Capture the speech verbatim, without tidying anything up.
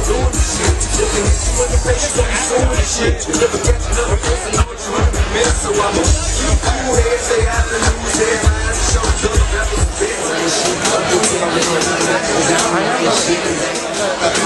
doing the shit. Looking at you in the face, so you doing the shit. You never catch another person, know what you want to miss. So I'ma keep cool head, stay out the news, headlines, and show the rappers a bit.